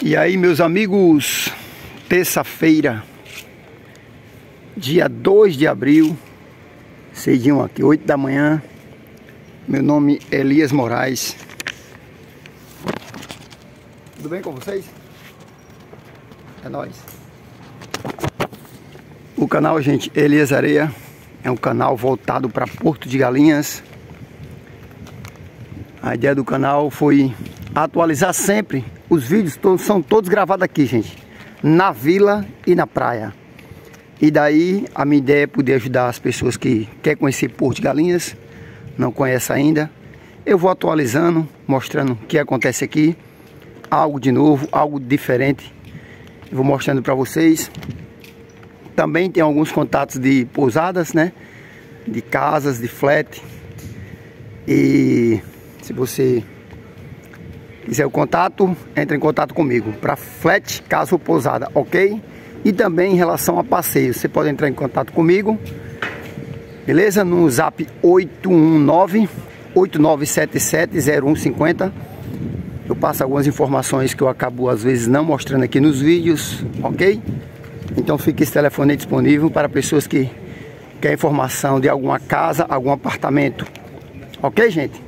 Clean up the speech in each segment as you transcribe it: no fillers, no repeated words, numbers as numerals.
E aí, meus amigos, terça-feira, dia 2 de abril, cedinho aqui, 8 da manhã. Meu nome é Elias Moraes. Tudo bem com vocês? É nóis. O canal, gente, Elias Areia, é um canal voltado para Porto de Galinhas. A ideia do canal foi atualizar sempre. Os vídeos são todos gravados aqui, gente, na vila e na praia. E daí a minha ideia é poder ajudar as pessoas que querem conhecer Porto de Galinhas, não conhecem ainda. Eu vou atualizando, mostrando o que acontece aqui, algo de novo, algo diferente. Eu vou mostrando para vocês. Também tem alguns contatos de pousadas, né? De casas, de flat. E se você quiser o contato, entre em contato comigo para flat, casa ou pousada, ok? E também em relação a passeio, você pode entrar em contato comigo, beleza? No zap 819-8977-0150. Eu passo algumas informações que eu acabo às vezes não mostrando aqui nos vídeos, ok? Então fica esse telefone aí disponível para pessoas que querem informação de alguma casa, algum apartamento, ok, gente?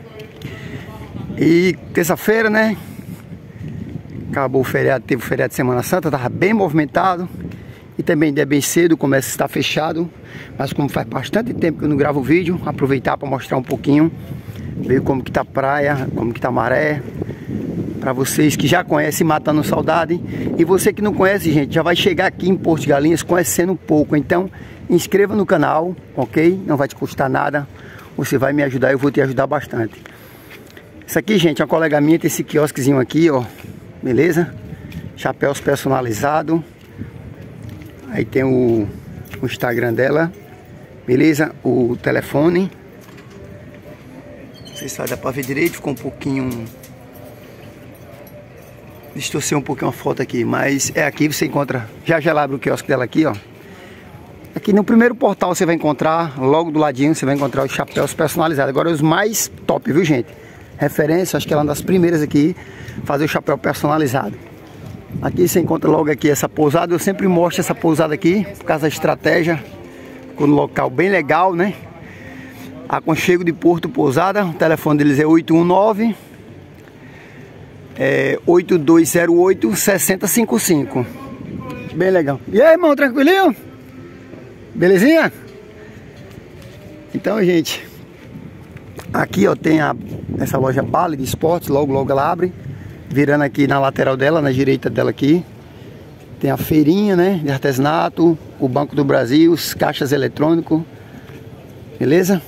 E terça-feira, né? Acabou o feriado, teve o feriado de Semana Santa, estava bem movimentado. E também ainda é bem cedo, começa a estar fechado. Mas como faz bastante tempo que eu não gravo vídeo, aproveitar para mostrar um pouquinho, ver como que tá a praia, como que tá a maré. Para vocês que já conhecem, matando saudade. E você que não conhece, gente, já vai chegar aqui em Porto de Galinhas conhecendo um pouco. Então, inscreva no canal, ok? Não vai te custar nada. Você vai me ajudar, eu vou te ajudar bastante. Isso aqui, gente, uma colega minha tem esse quiosquezinho aqui, ó. Beleza? Chapéus personalizados. Aí tem o Instagram dela. Beleza? O telefone. Não sei se vai dar pra ver direito, ficou um pouquinho... distorceu um pouquinho a foto aqui, mas é aqui, você encontra... Já ela abre o quiosque dela aqui, ó. Aqui no primeiro portal você vai encontrar, logo do ladinho, você vai encontrar os chapéus personalizados. Agora os mais top, viu, gente? Referência, acho que ela é uma das primeiras aqui fazer o chapéu personalizado. Aqui você encontra logo aqui essa pousada. Eu sempre mostro essa pousada aqui por causa da estratégia. Ficou no local bem legal, né? Aconchego de Porto Pousada. O telefone deles é 819-8208-6055. Bem legal. E aí, irmão, tranquilinho? Belezinha? Então, gente, aqui, ó, tem essa loja Bali de Esportes. Logo ela abre. Virando aqui na lateral dela, na direita dela aqui, tem a feirinha, né, de artesanato, o Banco do Brasil, os caixas eletrônicos. Beleza?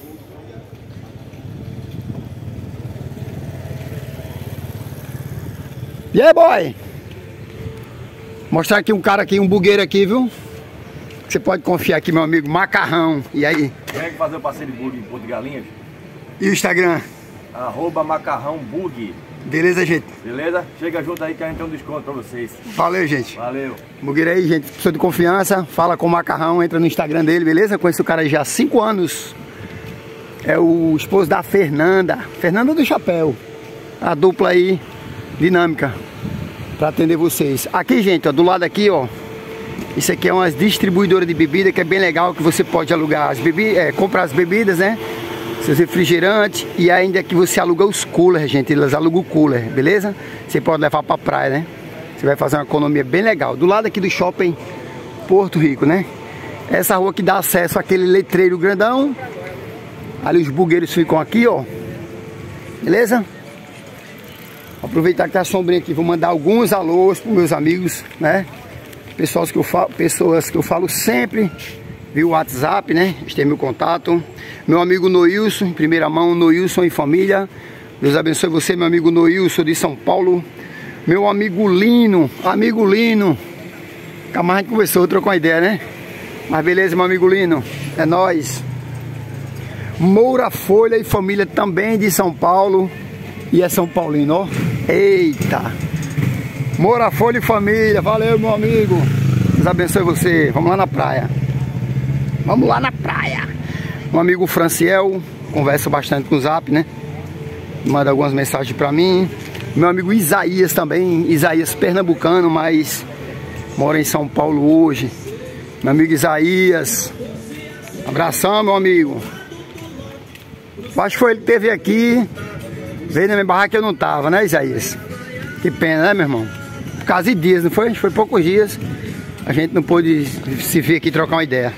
E aí, boy? Mostrar aqui um cara aqui, um bugueiro aqui, viu? Você pode confiar aqui, meu amigo, Macarrão. E aí? Quer fazer o passeio de bug em Porto de Galinhas? E o Instagram? @macarrãobug. Beleza, gente? Beleza? Chega junto aí que a gente tem um desconto pra vocês. Valeu, gente. Valeu. Bugueiro aí, gente, pessoa de confiança, fala com o Macarrão, entra no Instagram dele, beleza? Conheço o cara já há 5 anos. É o esposo da Fernanda do Chapéu. A dupla aí, dinâmica, pra atender vocês. Aqui, gente, ó, do lado aqui, ó, isso aqui é uma distribuidora de bebida que é bem legal, que você pode alugar as bebidas, comprar as bebidas, né? Seus refrigerantes, e ainda que você aluga os coolers, gente, eles alugam o cooler, beleza? Você pode levar pra praia, né? Você vai fazer uma economia bem legal. Do lado aqui do shopping Porto Rico, né? Essa rua que dá acesso àquele letreiro grandão. Ali os bugueiros ficam aqui, ó. Beleza? Vou aproveitar que tá a sombrinha aqui, vou mandar alguns alôs pros meus amigos, né? Pessoas que eu falo sempre via WhatsApp, né? Este é meu contato. Meu amigo Noilson, em primeira mão, Noilson e família. Deus abençoe você, meu amigo Noilson de São Paulo. Meu amigo Lino, Nunca mais a gente conversou, trocou uma ideia, né? Mas beleza, meu amigo Lino, é nóis. Moura Folha e família também de São Paulo. E é São Paulino, ó. Eita! Moura Folha e família, valeu, meu amigo. Deus abençoe você. Vamos lá na praia. Vamos lá na praia. Um amigo Franciel, conversa bastante com o Zap, né? Manda algumas mensagens pra mim. Meu amigo Isaías também, Isaías pernambucano, mas mora em São Paulo hoje. Meu amigo Isaías, abração, meu amigo. Acho que foi ele que esteve aqui, veio na minha barraca que eu não tava, né, Isaías? Que pena, né, meu irmão? Por causa de dias, não foi? Acho que foi poucos dias. A gente não pôde se ver aqui e trocar uma ideia.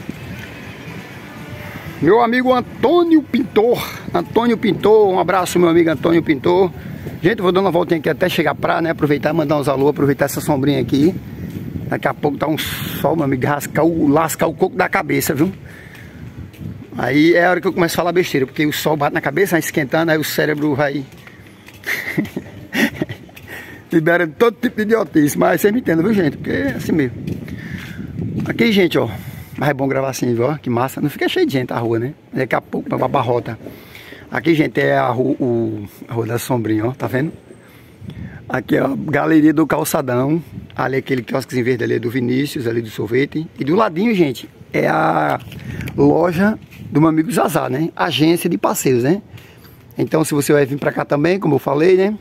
Meu amigo Antônio Pintor. Antônio Pintor, um abraço, meu amigo Antônio Pintor. Gente, eu vou dando uma voltinha aqui até chegar pra, né, aproveitar e mandar uns alô, aproveitar essa sombrinha aqui. Daqui a pouco tá um sol, meu amigo, lascar o coco da cabeça, viu? Aí é a hora que eu começo a falar besteira, porque o sol bate na cabeça, vai esquentando, aí o cérebro vai... libera todo tipo de idiotice, mas vocês me entendem, viu, gente? Porque é assim mesmo. Aqui, gente, ó. Mas é bom gravar assim, viu? Que massa. Não fica cheio de gente a rua, né? Daqui a pouco, uma barrota. Aqui, gente, é a rua da Sombrinha, ó. Tá vendo? Aqui é a galeria do Calçadão. Ali é aquele quiosquezinho verde ali do Vinícius, ali do sorvete. E do ladinho, gente, é a loja do meu amigo Zazá, né? Agência de passeios, né? Então, se você vai vir pra cá também, como eu falei, né?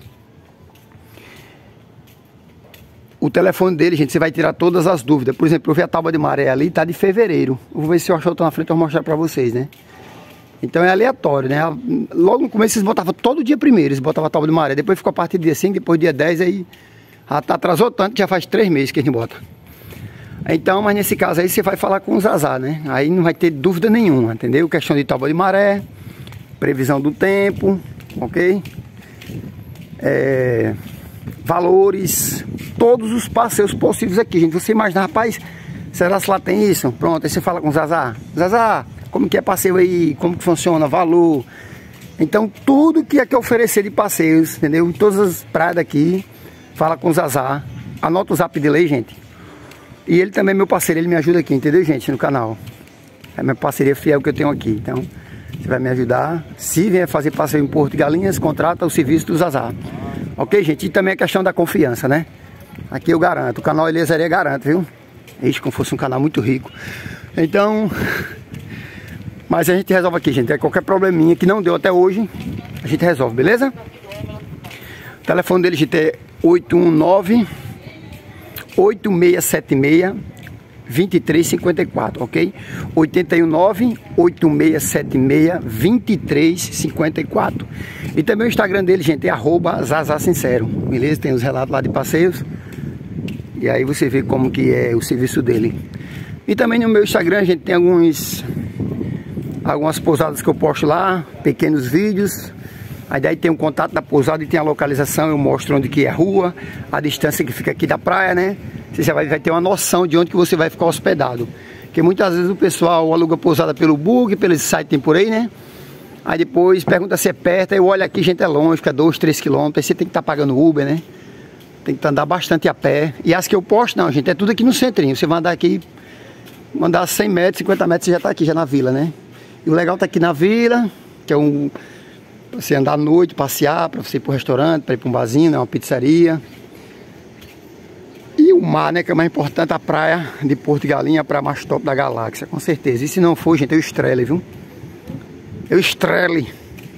O telefone dele, gente, você vai tirar todas as dúvidas. Por exemplo, eu vi a tábua de maré ali, tá de fevereiro. Eu vou ver se eu achar outra na frente, eu vou mostrar pra vocês, né? Então é aleatório, né? Logo no começo eles botavam todo dia primeiro, eles botavam a tábua de maré. Depois ficou a partir do dia 5, depois do dia 10, aí atrasou tanto que já faz 3 meses que a gente bota. Então, mas nesse caso aí você vai falar com o Zazá, né? Aí não vai ter dúvida nenhuma, entendeu? Questão de tábua de maré, previsão do tempo, ok? Valores, todos os passeios possíveis aqui, gente. Você imagina, rapaz, será que lá tem isso? Pronto, aí você fala com o Zazá. Zazá, como que é passeio aí? Como que funciona? Valor. Então, tudo que é que oferecer de passeios, entendeu? Em todas as praias daqui, fala com o Zazá. Anota o zap dele aí, gente. E ele também é meu parceiro, ele me ajuda aqui, entendeu, gente? No canal. É a minha parceria fiel que eu tenho aqui. Então, você vai me ajudar. Se vier fazer passeio em Porto de Galinhas, contrata o serviço do Zazá. Ok, gente? E também a questão da confiança, né? Aqui eu garanto. O canal Elezaria garante, viu? Ixi, como fosse um canal muito rico. Então... Mas a gente resolve aqui, gente. É qualquer probleminha que não deu até hoje, a gente resolve, beleza? O telefone dele, gente, é 819-8676-2354, ok? 819-8676-2354. E também o Instagram dele, gente, é @Zazá-sincero, beleza? Tem os relatos lá de passeios. E aí você vê como que é o serviço dele. E também no meu Instagram, gente, tem algumas pousadas que eu posto lá, pequenos vídeos. Aí daí tem o contato da pousada e tem a localização, eu mostro onde que é a rua, a distância que fica aqui da praia, né? Você já vai ter uma noção de onde que você vai ficar hospedado. Porque muitas vezes o pessoal aluga pousada pelo bug, pelos sites tem por aí, né? Aí depois pergunta se é perto, aí eu olho aqui, gente, é longe, fica 2, 3 quilômetros, aí você tem que estar pagando Uber, né? Tem que andar bastante a pé. E as que eu posto, não, gente, é tudo aqui no centrinho. Você vai andar aqui, andar 100 metros, 50 metros, você já tá aqui, já na vila, né? E o legal tá aqui na vila, que é pra você andar à noite, passear, pra você ir pro restaurante, pra ir pra um barzinho, né, uma pizzaria. E o mar, né, que é o mais importante, a praia de Porto de Galinha, a praia mais top da galáxia, com certeza. E se não for, gente, eu estrele, viu? Eu estrele.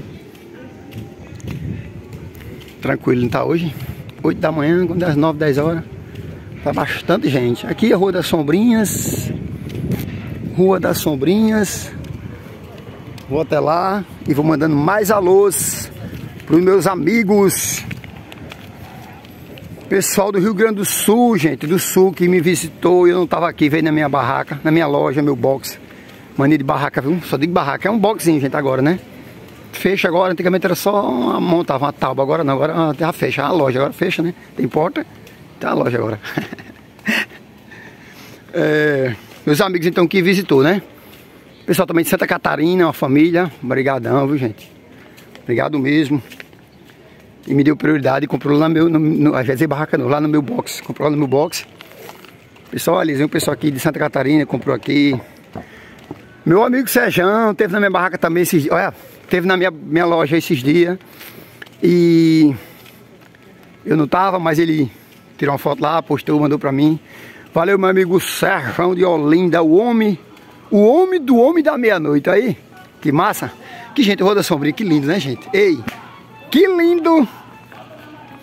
Tranquilo, não tá hoje? 8 da manhã, quando é às 9, 10 horas. Tá bastante gente. Aqui é a Rua das Sombrinhas. Rua das Sombrinhas. Vou até lá e vou mandando mais alôs para os meus amigos. Pessoal do Rio Grande do Sul, gente, do Sul, que me visitou e eu não estava aqui, veio na minha barraca, na minha loja, meu box. Mania de barraca, viu? Só digo barraca, é um boxinho, gente, agora, né? Fecha agora, antigamente era só montava uma tábua, agora não, agora já fecha a loja, agora fecha, né? Tem porta, tá a loja agora. Meus amigos, então, que visitou, né? Pessoal também de Santa Catarina, uma família, brigadão, viu, gente? Obrigado mesmo. E me deu prioridade e comprou lá no meu, às vezes barraca não, lá no meu box, comprou lá no meu box. Pessoal, ali, o pessoal aqui de Santa Catarina comprou aqui. Meu amigo Sejão teve na minha barraca também esses dias, olha, teve na minha loja esses dias. E eu não tava, mas ele tirou uma foto lá, postou, mandou pra mim. Valeu, meu amigo Sejão de Olinda, o homem do homem da meia-noite aí. Que massa. Que, gente, Rua da Sombrinha, que lindo, né, gente? Ei, que lindo.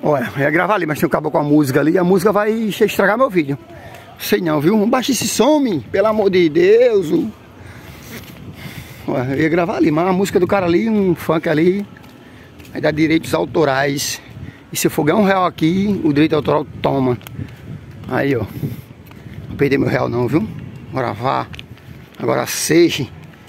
Olha, eu ia gravar ali, mas tem um cabo com a música ali. A música vai estragar meu vídeo. Sei não, viu? Não baixa esse som, pelo amor de Deus. Olha, eu ia gravar ali, mas a música do cara ali, um funk ali, vai dar direitos autorais. E se eu for ganhar R$1 aqui, o direito autoral toma. Aí, ó. Não perder meu R$1 não, viu? Vou gravar. Agora Seixi.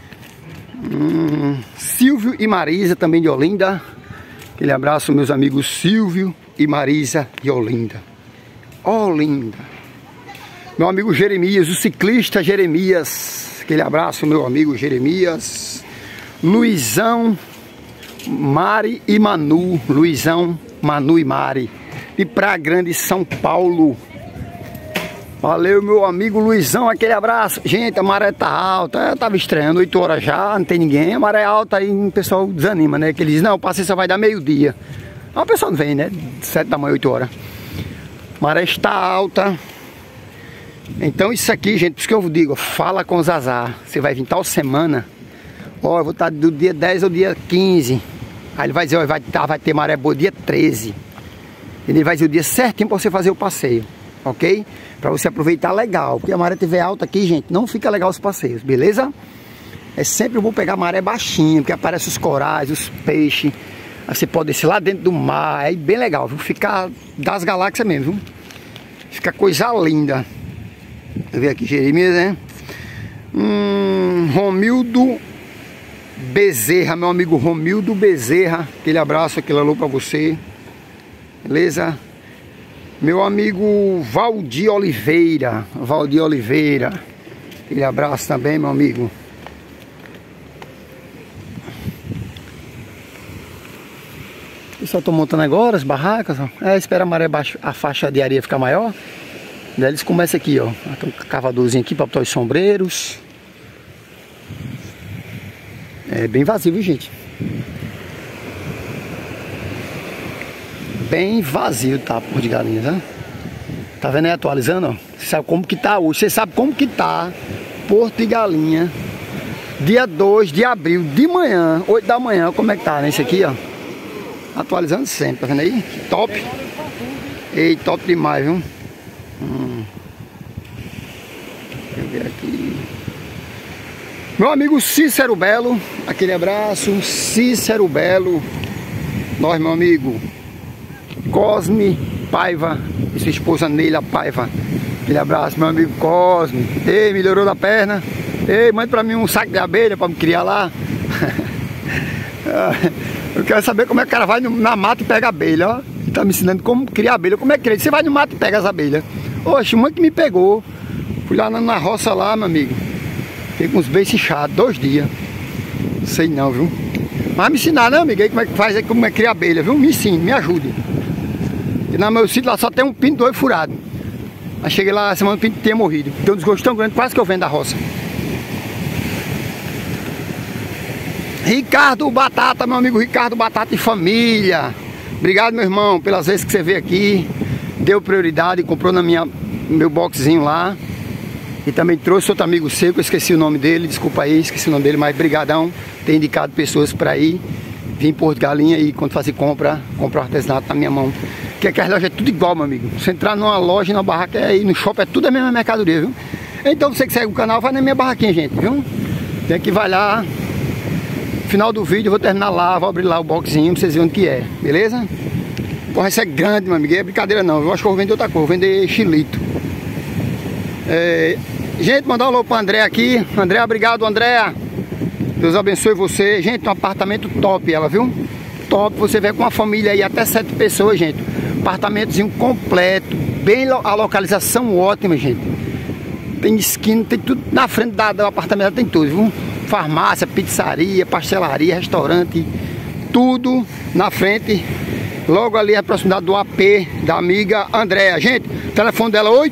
Silvio e Marisa, também de Olinda. Aquele abraço, meus amigos Silvio e Marisa de Olinda. Olinda. Meu amigo Jeremias, o ciclista Jeremias. Aquele abraço, meu amigo Jeremias. Luizão, Mari e Manu. Luizão, Manu e Mari. De Praia Grande, São Paulo. Valeu, meu amigo Luizão, aquele abraço. Gente, a maré tá alta, eu tava estreando 8 horas já, não tem ninguém. A maré alta aí o pessoal desanima, né? Que eles dizem, não, o passeio só vai dar meio-dia. Mas o pessoal não vem, né? 7 da manhã, 8 horas. A maré está alta. Então isso aqui, gente, por isso que eu digo, fala com o Zazá. Você vai vir tal semana, ó, eu vou estar do dia 10 ao dia 15. Aí ele vai dizer, ó, vai ter maré boa dia 13. Ele vai dizer o dia certinho pra você fazer o passeio, ok? Pra você aproveitar legal, porque a maré estiver alta aqui, gente, não fica legal os passeios, beleza? É sempre bom pegar a maré baixinha, porque aparecem os corais, os peixes. Aí você pode descer lá dentro do mar, é bem legal, viu? Fica das galáxias mesmo, viu? Fica coisa linda. Deixa eu ver aqui, Jeremias, né? Romildo Bezerra, meu amigo Romildo Bezerra. Aquele abraço, aquele alô pra você. Beleza? Meu amigo Valdir Oliveira. Valdir Oliveira. Aquele abraço também, meu amigo. Eu só tô montando agora as barracas. Espera a maré baixa, a faixa de areia ficar maior. Daí eles começam aqui, ó. Tem um cavadorzinho aqui para botar os sombreiros. É bem vazio, viu, gente? Bem vazio, tá, Porto de Galinhas, né? Tá vendo aí, atualizando, ó? Você sabe como que tá hoje? Você sabe como que tá Porto de Galinha, dia 2 de abril, de manhã, 8 da manhã, como é que tá, né? Isso aqui, ó. Atualizando sempre, tá vendo aí? Top. Ei, top demais, viu? Deixa eu ver aqui. Meu amigo Cícero Belo, aquele abraço. Cícero Belo. Nós, meu amigo Cosme Paiva e sua esposa Neila Paiva. Aquele abraço, meu amigo Cosme. Ei, melhorou da perna. Ei, manda pra mim um saco de abelha pra me criar lá. Eu quero saber como é que o cara vai na mata e pega abelha, ó. Ele tá me ensinando como criar abelha. Como é que cria? Você vai no mato e pega as abelhas. Oxe, uma que me pegou. Fui lá na roça lá, meu amigo. Fiquei com os beiços inchados, 2 dias. Sei não, viu? Mas me ensinar, né, amigo? Aí como é que faz, aí como é que cria abelha, viu? Me ensine, me ajude. E no meu sítio lá só tem um pinto 2 furado. Aí cheguei lá, a semana o pinto tinha morrido. Deu um desgosto tão grande, quase que eu vendo da roça. Ricardo Batata, meu amigo Ricardo Batata e família. Obrigado, meu irmão, pelas vezes que você veio aqui. Deu prioridade, comprou na meu boxzinho lá. E também trouxe outro amigo seu, que eu esqueci o nome dele. Desculpa aí, esqueci o nome dele, mas brigadão. Tem indicado pessoas para ir. Vim em Porto de Galinha e quando fazer comprar o artesanato na minha mão. Porque aqui as lojas é tudo igual, meu amigo. Você entrar numa loja, numa barraca aí, no shopping, é tudo a mesma mercadoria, viu? Então você que segue o canal, vai na minha barraquinha, gente, viu? Tem que vai lá. Final do vídeo eu vou terminar lá, vou abrir lá o boxzinho pra vocês verem onde que é, beleza? Porra, isso é grande, meu amigo, é brincadeira não. Eu acho que eu vou vender outra coisa, vou vender chilito. Gente, mandar um alô pra André aqui. André, obrigado, André. Deus abençoe você. Gente, um apartamento top ela, viu? Top, você vê com uma família aí, até 7 pessoas, gente. Apartamentozinho completo, bem a localização ótima, gente. Tem esquina, tem tudo na frente do apartamento, tem tudo, viu? Farmácia, pizzaria, pastelaria, restaurante, tudo na frente. Logo ali a proximidade do AP da amiga Andréa. Gente, o telefone dela é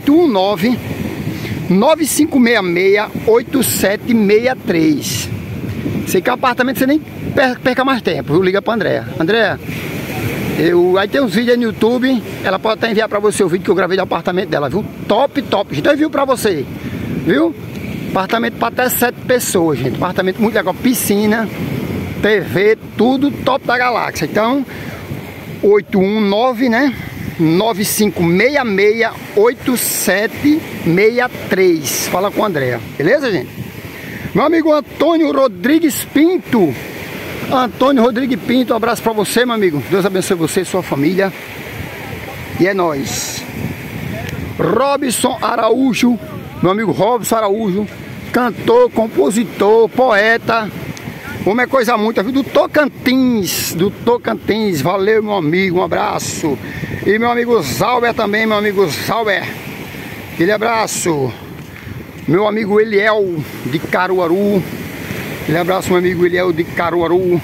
819-9566-8763. Sei que é um apartamento, você nem perca mais tempo, viu? Liga pra Andréa. Andréa, aí tem uns vídeos aí no YouTube. Ela pode até enviar pra você o vídeo que eu gravei do apartamento dela, viu? Top, top. Então eu envio pra você, viu? Apartamento para até 7 pessoas, gente. Apartamento muito legal. Piscina, TV, tudo top da galáxia. Então, 819, né? 95668763. Fala com a Andréa, beleza, gente? Meu amigo Antônio Rodrigues Pinto. Antônio Rodrigues Pinto, um abraço pra você, meu amigo. Deus abençoe você e sua família. E é nóis. Robson Araújo, meu amigo Robson Araújo, cantor, compositor, poeta. Como é coisa muita, viu? Do Tocantins, valeu, meu amigo, um abraço. E meu amigo Zauber também, meu amigo Zauber, aquele abraço. Meu amigo Eliel de Caruaru, aquele abraço, meu amigo Eliel de Caruaru.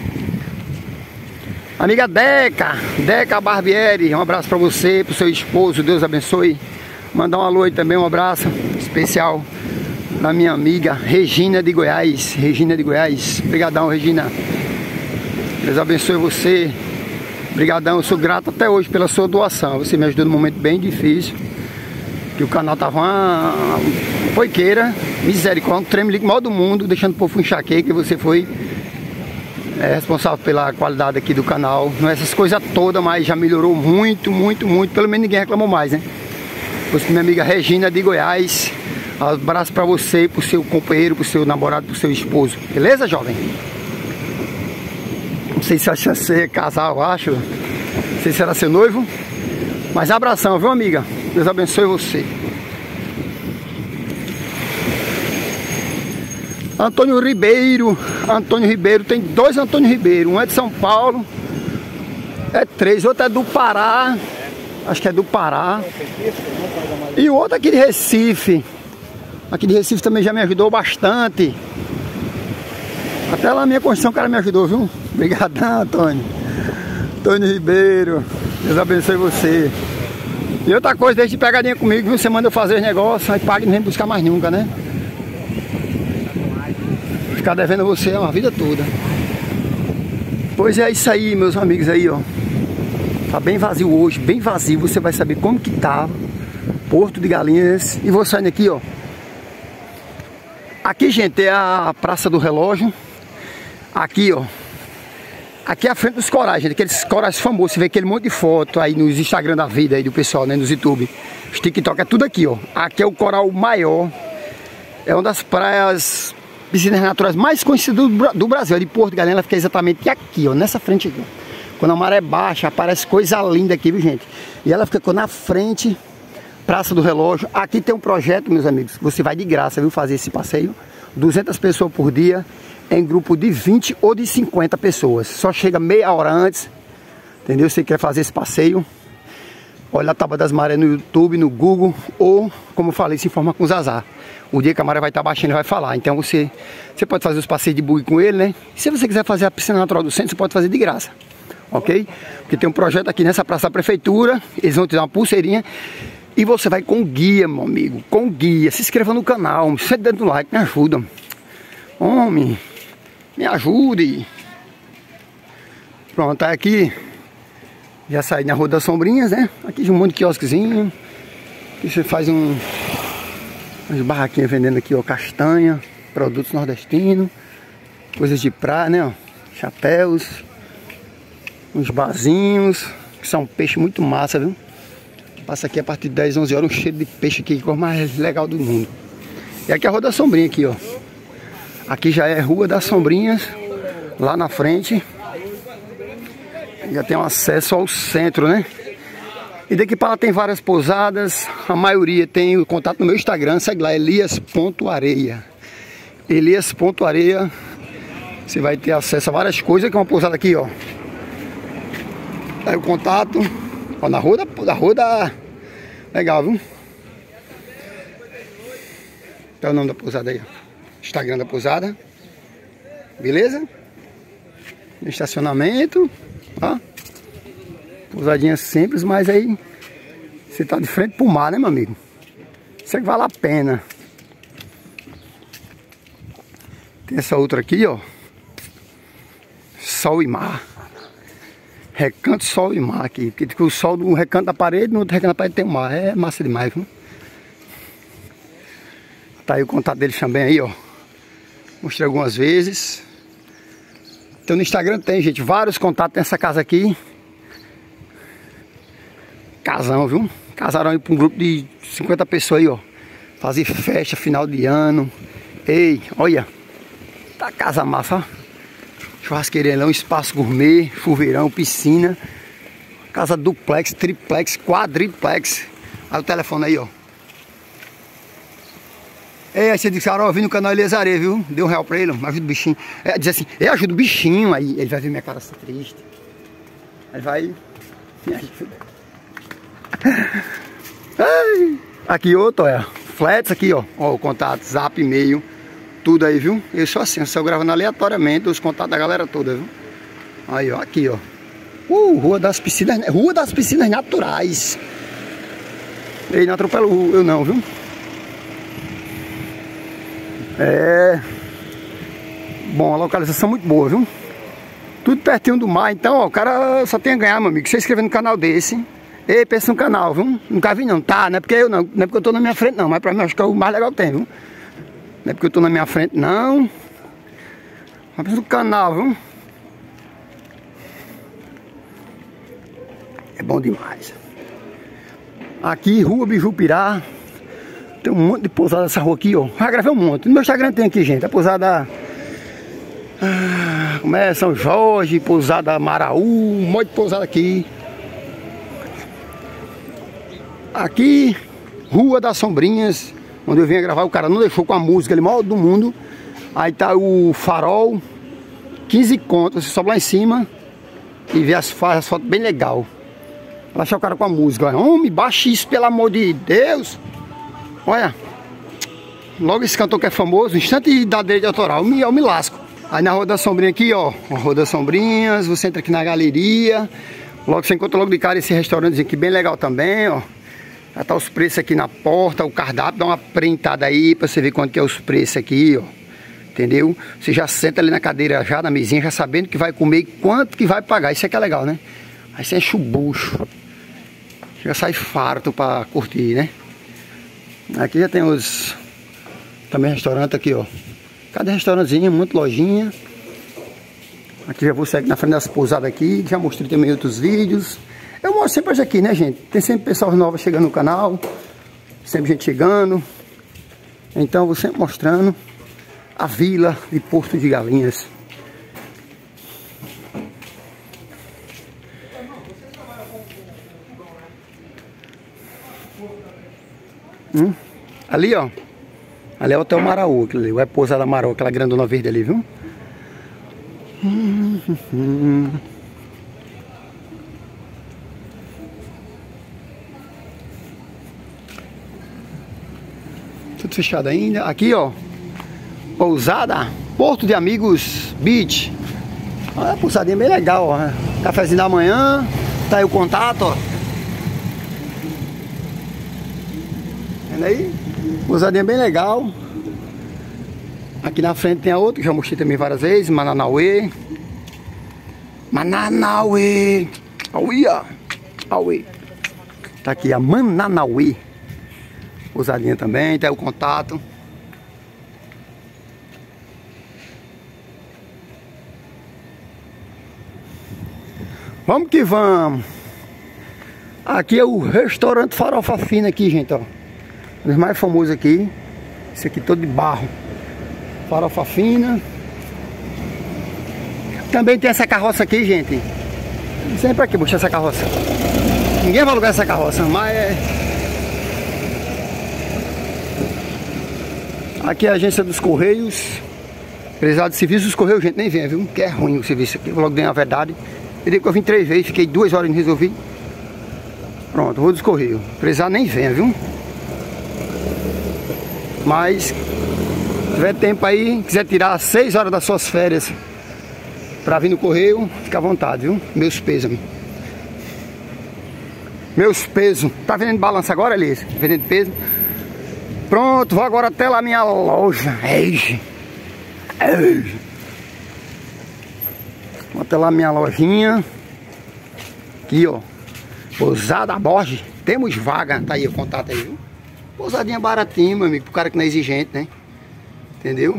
Amiga Deca Barbieri, um abraço pra você, pro seu esposo, Deus abençoe. Mandar um alô aí também, um abraço especial da minha amiga Regina de Goiás. Obrigadão, Regina. Deus abençoe você. Obrigadão, eu sou grato até hoje pela sua doação. Você me ajudou num momento bem difícil, que o canal tava uma poiqueira, misericórdia, um tremelique maior do mundo, deixando o povo enxaqueca, e você foi responsável pela qualidade aqui do canal. Não é essas coisas todas, mas já melhorou muito. Pelo menos ninguém reclamou mais, né? Pois minha amiga Regina de Goiás, um abraço pra você, pro seu companheiro, pro seu namorado, pro seu esposo. Beleza, jovem? Não sei se acha ser casal, eu acho. Não sei se era seu noivo. Mas abração, viu, amiga? Deus abençoe você. Antônio Ribeiro, tem dois Antônio Ribeiro, um é de São Paulo, é 3, outro é do Pará, acho que é do Pará, e o outro aqui de Recife, também já me ajudou bastante, até lá na minha construção o cara me ajudou, viu? Obrigadão, Antônio Ribeiro, Deus abençoe você. E outra coisa, deixa de pegadinha comigo, viu? Você manda eu fazer os negócios, aí paga e não vem buscar mais nunca, né? Ficar devendo você uma vida toda. Pois é isso aí, meus amigos aí, ó. Tá bem vazio hoje, bem vazio. Você vai saber como que tá Porto de Galinhas. E vou saindo aqui, ó. Aqui, gente, é a Praça do Relógio. Aqui, ó. Aqui é a frente dos corais, gente. Aqueles corais famosos. Você vê aquele monte de foto aí nos Instagram da vida aí do pessoal, né? Nos YouTube. Os TikTok, é tudo aqui, ó. Aqui é o coral maior. É uma das praias, piscinas naturais mais conhecidas do Brasil. A de Porto de Galinhas, ela fica exatamente aqui, ó. Nessa frente aqui, ó. Quando a maré baixa, aparece coisa linda aqui, viu, gente? E ela fica na frente, Praça do Relógio. Aqui tem um projeto, meus amigos. Você vai de graça, viu, fazer esse passeio. 200 pessoas por dia, em grupo de 20 ou de 50 pessoas. Só chega meia hora antes, entendeu? Você quer fazer esse passeio, olha a Tábua das Marés no YouTube, no Google, ou, como eu falei, se informa com o Zazá. O dia que a maré vai estar baixando, ele vai falar. Então você pode fazer os passeios de bug com ele, né? E se você quiser fazer a piscina natural do centro, você pode fazer de graça, ok? Porque tem um projeto aqui nessa praça da prefeitura, eles vão te dar uma pulseirinha e você vai com guia, meu amigo, com guia. Se inscreva no canal, sente dentro do like, me ajuda. Homem, me ajude. Pronto, tá aqui. Já saí na Rua das Sombrinhas, né? Aqui de um monte de quiosquezinho. Aqui você faz umas barraquinhas vendendo aqui, ó, castanha, produtos nordestinos, coisas de praia, né, ó, chapéus, uns barzinhos, que são peixe muito massa, viu? Passa aqui a partir de 10, 11 horas, um cheiro de peixe aqui, que é o mais legal do mundo. E aqui é a Rua das Sombrinhas aqui, ó. Aqui já é Rua das Sombrinhas, lá na frente. Já tem um acesso ao centro, né? E daqui para lá tem várias pousadas. A maioria tem o contato no meu Instagram. Segue lá, Elias.areia. Elias.areia. Você vai ter acesso a várias coisas. Que é uma pousada aqui, ó. Aí o contato. Ó, na rua da... Legal, viu? Tá o nome da pousada aí, ó. Instagram da pousada. Beleza? Estacionamento. Ó. Pousadinha simples, mas aí você tá de frente pro mar, né, meu amigo? Isso é que vale a pena. Tem essa outra aqui, ó. Sol e mar. Recanto, sol e mar aqui. Porque o sol do recanto da parede, no outro recanto da parede tem o mar. É massa demais, viu? Tá aí o contato deles também aí, ó. Mostrei algumas vezes. Então no Instagram tem, gente, vários contatos nessa casa aqui. casão, viu? Casaram aí pra um grupo de 50 pessoas aí, ó. Fazer festa, final de ano. Ei, olha. Tá casa massa, ó. Churrasqueirão, espaço gourmet, chuveirão, piscina. Casa duplex, triplex, quadriplex. Olha o telefone aí, ó. Aí você disse, cara, ó, eu vim no canal Eliezer, viu? Deu R$1 pra ele, ajuda o bichinho. Diz assim, eu ajudo o bichinho. Aí ele vai ver minha cara assim triste. Aí vai me ajuda. Aqui outro, olha. Flats aqui, ó. Ó, o contato, zap, e-mail. Tudo aí, viu? Eu sou assim, eu só gravando aleatoriamente os contatos da galera toda, viu? Aí, ó, aqui, ó. Rua das Piscinas Naturais. Ei, não atropela eu não, viu? Bom, a localização muito boa, viu? Tudo pertinho do mar, então, ó, o cara só tem a ganhar, meu amigo. Se você inscrever no canal desse. Ei, pensa no canal, viu? Nunca vi não, tá? Não é porque eu não, não é porque eu tô na minha frente não, mas pra mim acho que é o mais legal que tem, viu? Não é porque eu tô na minha frente não. Mas pensa no canal, viu? É bom demais. Aqui, Rua Bijupirá. Tem um monte de pousada nessa rua aqui, ó. Já gravei um monte. No meu Instagram tem aqui, gente. A pousada... como é? São Jorge, pousada Maraú. Um monte de pousada aqui. Aqui, Rua das Sombrinhas. Onde eu venho gravar. O cara não deixou com a música ali, maior do mundo. Aí tá o farol. 15 contos. Você sobe lá em cima e vê as fotos bem legal. Vai achar o cara com a música. Olha. Homem, baixa isso, pelo amor de Deus. Olha, logo esse cantor que é famoso, instante da direito autoral, eu me lasco. Aí na Rua da Sombrinha aqui, ó, a Rua das Sombrinhas, você entra aqui na galeria, logo você encontra logo de cara esse restaurantezinho aqui bem legal também, ó. Já tá os preços aqui na porta, o cardápio, dá uma printada aí pra você ver quanto que é os preços aqui, ó. Entendeu? Você já senta ali na cadeira, já na mesinha, já sabendo que vai comer e quanto que vai pagar, isso aqui é legal, né? Aí você enche o bucho, já sai farto pra curtir, né? Aqui já tem os... também restaurante aqui, ó. Cada restaurantezinho, muito lojinha. Aqui já vou sair aqui na frente das pousadas aqui. Já mostrei também outros vídeos. Eu mostro sempre aqui, né, gente? Tem sempre pessoas novas chegando no canal. Sempre gente chegando. Então vou sempre mostrando a vila de Porto de Galinhas. Ali, ó. Ali é o Hotel Maraú, aquele ali. É a pousada Maraú, aquela grandona verde ali, viu? Tudo fechado ainda. Aqui, ó. Pousada Porto de Amigos Beach. Olha a pousadinha bem legal, ó. Cafezinho da manhã. Tá aí o contato, ó. Vendo aí? Pousadinha bem legal. Aqui na frente tem a outra, que já mostrei também várias vezes. Mananauê. Mananauê. Auia. Auê. Tá aqui a Mananauê. Pousadinha também, tá aí o contato. Vamos que vamos. Aqui é o restaurante Farofa Fina aqui, gente, ó. Um dos mais famosos aqui. Esse aqui todo de barro. Farofa Fina. Também tem essa carroça aqui, gente. Não sei pra que puxar essa carroça. Ninguém vai alugar essa carroça, mas é... Aqui é a agência dos Correios. Prezado de serviço dos Correios, gente, nem vem, viu? Que é ruim o serviço aqui, vou logo dizer a verdade. Eu digo que eu vim 3 vezes, fiquei 2 horas e não resolvi. Pronto, vou dos Correios. Prezado nem venha, viu? Mas, se tiver tempo aí, quiser tirar 6 horas das suas férias pra vir no Correio, fica à vontade, viu? Meus pêsames. Meus pesos. Tá vendendo balança agora, Elias? Vendendo peso. Pronto, vou agora até lá a minha loja. Vou até lá a minha lojinha. Aqui, ó. Pousada Borges. Temos vaga. Tá aí o contato aí, viu? Pousadinha baratinha, meu amigo. Pro cara que não é exigente, né? Entendeu?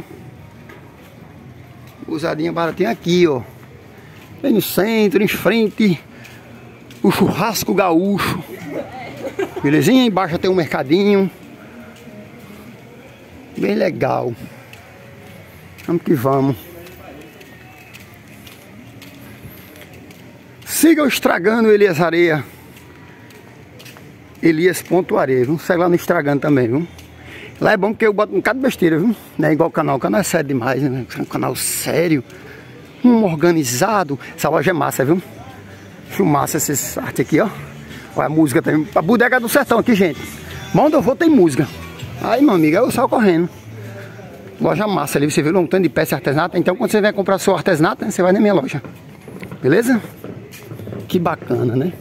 Pousadinha baratinha aqui, ó. Bem no centro, em frente o churrasco gaúcho. Belezinha? Embaixo tem um mercadinho. Bem legal. Vamos que vamos. Siga o Estragando Elias Areia. Elias.areia, viu? Segue lá no Estragando também, viu? Lá é bom porque eu boto um bocado de besteira, viu? Não é igual o canal é sério demais, né? É um canal sério, organizado. Essa loja é massa, viu? Filmaça essas artes aqui, ó. Olha a música também. A Bodega do Sertão aqui, gente. Onde eu vou tem música. Aí, meu amigo, é o sol correndo. Loja massa ali, você viu um tanto de peça artesanato. Então, quando você vier comprar seu artesanato, você vai na minha loja. Beleza? Que bacana, né?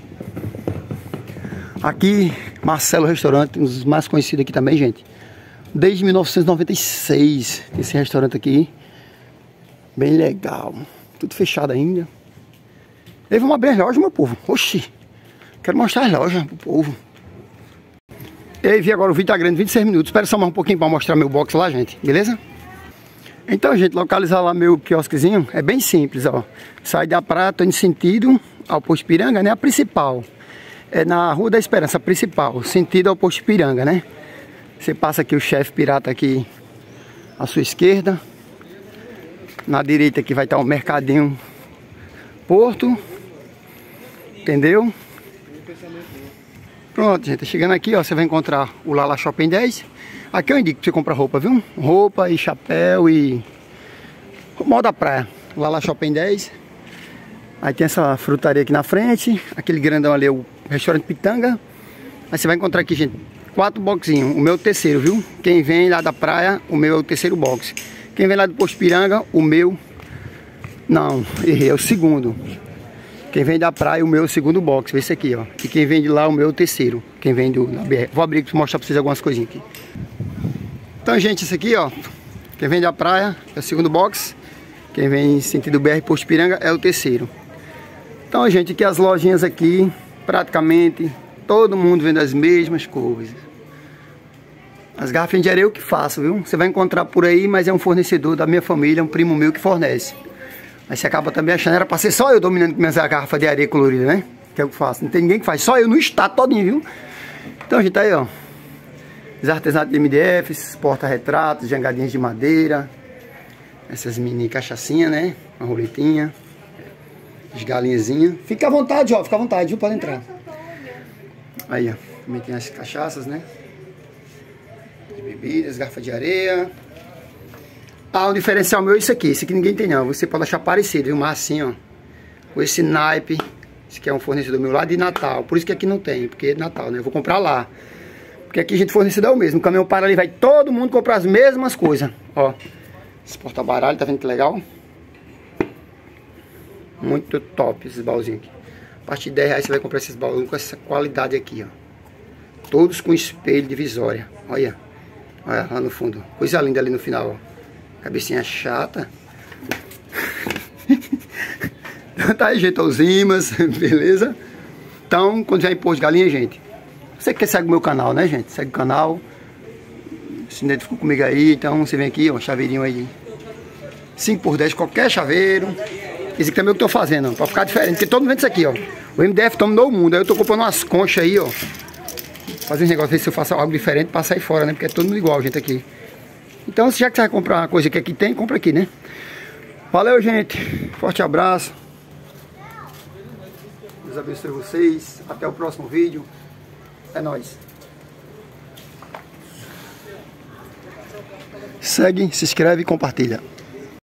Aqui, Marcelo Restaurante, um dos mais conhecidos aqui também, gente. Desde 1996, esse restaurante aqui. Bem legal. Tudo fechado ainda. E vamos abrir as lojas, meu povo. Oxi, quero mostrar as lojas pro povo. E aí, vi agora o vídeo tá grande, 26 minutos. Espera só mais um pouquinho para mostrar meu box lá, gente. Beleza? Então, gente, localizar lá meu quiosquezinho é bem simples, ó. Sai da praia, tô em sentido ao Posto Ipiranga, né? A principal. É na Rua da Esperança, principal. Sentido ao Posto Ipiranga, né? Você passa aqui o Chefe Pirata aqui à sua esquerda. Na direita aqui vai estar o Mercadinho Porto. Entendeu? Pronto, gente. Chegando aqui, ó, você vai encontrar o Lala Shopping 10. Aqui eu indico pra você comprar roupa, viu? Roupa e chapéu e moda da praia. Lala Shopping 10. Aí tem essa frutaria aqui na frente. Aquele grandão ali é o restaurante Pitanga. Aí você vai encontrar aqui, gente, 4 boxinhos. O meu é o terceiro, viu? Quem vem lá da praia, o meu é o terceiro box. Quem vem lá do Posto Piranga, o meu... Não, errei, é o segundo. Quem vem da praia, o meu é o segundo box. Esse aqui, ó. E quem vem de lá, o meu é o terceiro. Quem vem da BR. Vou abrir para mostrar para vocês algumas coisinhas aqui. Então, gente, esse aqui, ó. Quem vem da praia é o segundo box. Quem vem em sentido BR Posto Piranga é o terceiro. Então, gente, aqui as lojinhas aqui, praticamente todo mundo vende as mesmas coisas. As garrafas de areia eu que faço, viu? Você vai encontrar por aí, mas é um fornecedor da minha família, um primo meu que fornece. Aí você acaba também achando, era pra ser só eu dominando com minhas garrafas de areia colorida, né? Que é o que faço. Não tem ninguém que faz, só eu no estado todinho, viu? Então, gente, tá aí, ó. Os artesanatos de MDFs, porta-retratos, jangadinhas de madeira. Essas mini cachaçinhas, né? Uma roletinha. As galinhazinhas. Fica à vontade, ó. Fica à vontade, viu? Pode entrar. Aí, ó. Também tem as cachaças, né? De bebidas, garrafa de areia. Ah, o diferencial meu é isso aqui. Esse aqui ninguém tem, não. Você pode achar parecido, viu? Mas assim, ó. Com esse naipe. Esse aqui é um fornecedor meu lá de Natal. Por isso que aqui não tem, porque é de Natal, né? Eu vou comprar lá. Porque aqui a gente fornecedor é o mesmo. O caminhão para ali, vai todo mundo comprar as mesmas coisas. Ó. Esse porta-baralho, tá vendo que legal? Muito top esses baúzinhos aqui. A partir de R$10 você vai comprar esses baús com essa qualidade aqui, ó. Todos com espelho divisória. Olha. Olha lá no fundo. Coisa linda ali no final, ó. Cabecinha chata. Tá aí, gente, os imãs, beleza? Então, quando já impôs galinha, gente, você que segue o meu canal, né, gente? Segue o canal. Se identificou comigo aí, então você vem aqui, ó, chaveirinho aí. 5x10, qualquer chaveiro. Esse aqui também é o que eu tô fazendo, ó, pra ficar diferente. Porque todo mundo vende isso aqui, ó. O MDF dominou o mundo. Aí eu tô comprando umas conchas aí, ó. Fazer um negócio, ver se eu faço algo diferente pra sair fora, né? Porque é todo mundo igual, gente, aqui. Então, já que você vai comprar uma coisa que aqui tem, compra aqui, né? Valeu, gente. Forte abraço. Deus abençoe vocês. Até o próximo vídeo. É nóis. Segue, se inscreve e compartilha.